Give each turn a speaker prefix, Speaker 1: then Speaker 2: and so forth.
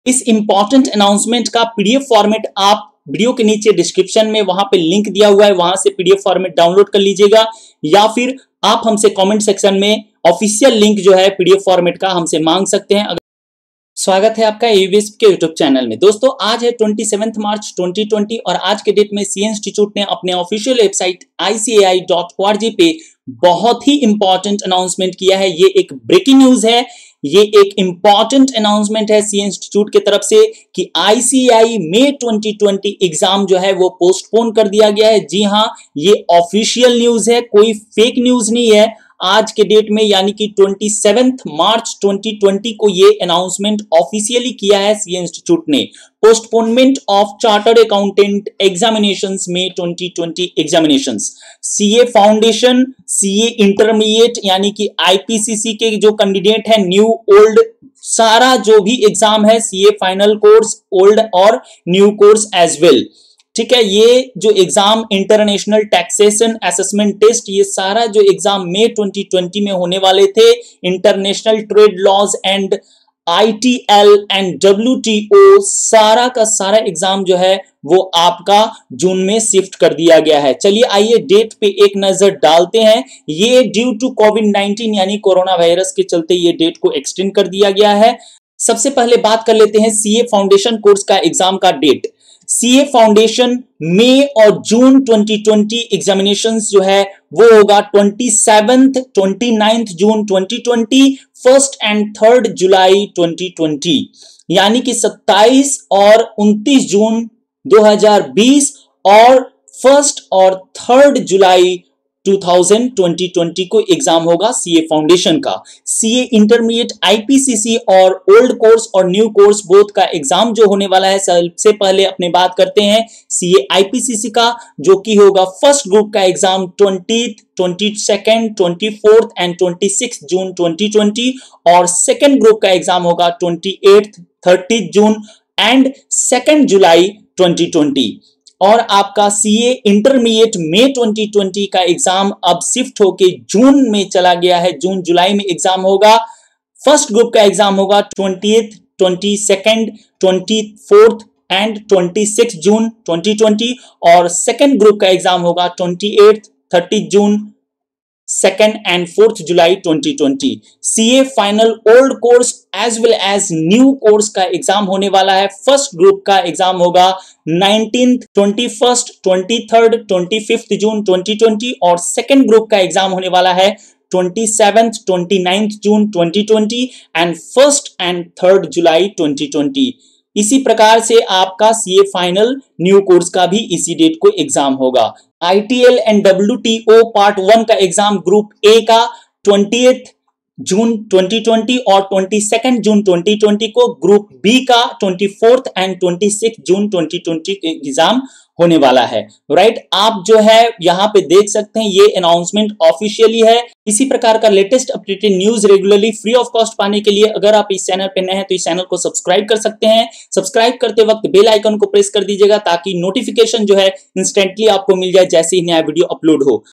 Speaker 1: इस important announcement का PDF format आप वीडियो के नीचे डिस्क्रिप्शन में वहां पे लिंक दिया हुआ है, वहां से पीडीएफ फॉर्मेट डाउनलोड कर लीजिएगा, या फिर आप हमसे कमेंट सेक्शन में ऑफिशियल लिंक जो है पीडीएफ फॉर्मेट का हमसे मांग सकते हैं। स्वागत है आपका AUBSP के यूट्यूब चैनल में। दोस्तों आज है 27 मार्च 2020 और आज के डेट में CA इंस्टीट्यूट ने अपने ऑफिशियल वेबसाइट ICAI.org पे बहुत ही इंपॉर्टेंट अनाउंसमेंट किया है। ये एक ब्रेकिंग न्यूज है, ये एक इंपॉर्टेंट अनाउंसमेंट है CA इंस्टीट्यूट की तरफ से कि ICAI May 2020 एग्जाम जो है वो पोस्टपोन कर दिया गया है। जी हाँ, ये ऑफिशियल न्यूज है, कोई फेक न्यूज नहीं है। आज के डेट में यानी कि 27 मार्च 2020 को ये अनाउंसमेंट ऑफिशियली किया है CA इंस्टीट्यूट ने। Postponement of chartered accountant examinations में 2020 examinations, CA foundation, CA intermediate यानी कि IPCC के जो कैंडिडेट है, न्यू ओल्ड सारा जो भी एग्जाम है, CA फाइनल कोर्स, ओल्ड और न्यू कोर्स एज वेल। ठीक है, ये जो exam international taxation assessment test, ये सारा जो एग्जाम मई 2020 में होने वाले थे, international trade laws and ITL and WTO, सारा का सारा एग्जाम जो है वो आपका जून में शिफ्ट कर दिया गया है। चलिए आइए डेट पे एक नजर डालते हैं। ये ड्यू टू कोविड-19 यानी कोरोना वायरस के चलते ये डेट को एक्सटेंड कर दिया गया है। सबसे पहले बात कर लेते हैं CA फाउंडेशन कोर्स का एग्जाम का डेट। CA फाउंडेशन मई और जून 2020 एग्जामिनेशंस जो है वो होगा 27th 29th June 2020, 1st and 3rd जुलाई 2020, यानी कि 27 और 29 जून 2020 और 1st और 3rd जुलाई 2020 को एग्जाम होगा CA फाउंडेशन का। CA इंटरमीडिएट IPCC और ओल्ड कोर्स और न्यू कोर्स बोथ का एग्जाम जो होने वाला है, सबसे पहले अपने बात करते हैं CA IPCC का, जो कि होगा फर्स्ट ग्रुप का exam 20th, 22nd, 24th and 26 जून 2020 और सेकेंड ग्रुप का एग्जाम होगा 28th, 30 जून एंड 2 जुलाई 2020। और आपका CA इंटरमीडिएट मई 2020 का एग्जाम अब शिफ्ट होके जून में चला गया है, जून जुलाई में एग्जाम होगा। फर्स्ट ग्रुप का एग्जाम होगा 20th, 22nd, 24th एंड 26 जून 2020 और सेकेंड ग्रुप का एग्जाम होगा 28th, 30 जून, 2nd and 4th जुलाई 2020। CA final old course as well as new course का एग्जाम होने वाला है। फर्स्ट ग्रुप का एग्जाम होगा 19th, 21st, 23rd, 25th जून 2020 और सेकेंड ग्रुप का एग्जाम होने वाला है 27th, 29th June 2020 and 1st and 3rd जुलाई 2020। इसी प्रकार से आपका CA फाइनल न्यू कोर्स का भी इसी डेट को एग्जाम होगा। ITL एंड WTO पार्ट 1 का एग्जाम ग्रुप A का 20th जून 2020 और 22nd जून 2020 को, ग्रुप B का 24th एंड 26 जून 2020 एग्जाम होने वाला है। राइट, आप जो है यहाँ पे देख सकते हैं ये अनाउंसमेंट ऑफिशियली है। इसी प्रकार का latest updated news regularly free of cost पाने के लिए अगर आप इस चैनल पे नए हैं तो इस चैनल को सब्सक्राइब कर सकते हैं। सब्सक्राइब करते वक्त बेल आइकन को प्रेस कर दीजिएगा ताकि नोटिफिकेशन जो है इंस्टेंटली आपको मिल जाए जैसे ही नया वीडियो अपलोड हो।